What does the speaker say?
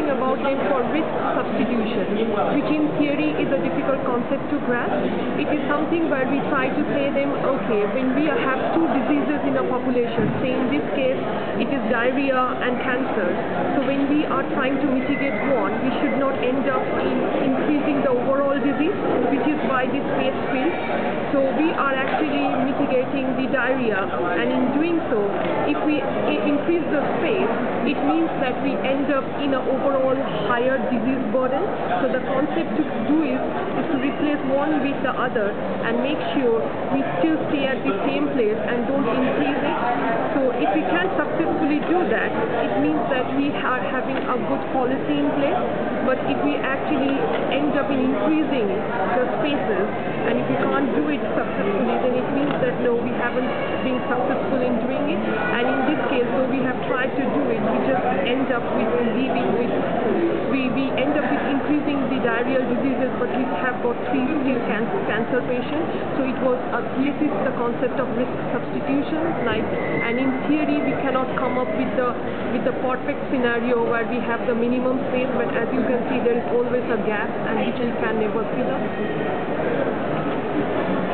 talking about them for risk substitution, which in theory is a difficult concept to grasp. It is something where we try to say them, okay, when we have two diseases in a population, say in this case it is diarrhea and cancer, so when we are trying to mitigate one, we should not end up in increasing the overall disease, which is why this phase fails. So we are actually mitigating the diarrhea, and in doing so, if we increase the space, it means that we end up in an overall higher disease burden. So the concept to do is to replace one with the other and make sure we still stay at the same place and don't increase it. So if we can successfully do that, it means that we are having a good policy in place. But if we actually end up in increasing the spaces, and if we can't do it successfully, then it means that no, we haven't been successful in doing it. And in this case, though we have tried to do it, we just end up with we end up with increasing the diarrheal diseases, but we have got 3 still cancer patients. So it was this is the concept of risk substitution. And in theory, we cannot come up with the perfect scenario where we have the minimum space, but as you can see, there is always a gap, and which we can never fill up.